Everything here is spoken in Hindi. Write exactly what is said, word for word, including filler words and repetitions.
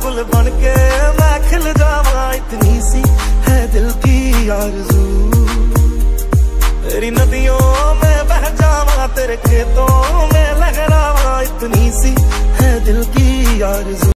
गुल बन के मैं खिल जावा, इतनी सी है दिल की आरज़ू। तेरी नदियों में बह जावा, तेरे खेतों में लहरावा, इतनी सी है दिल की आरज़ू।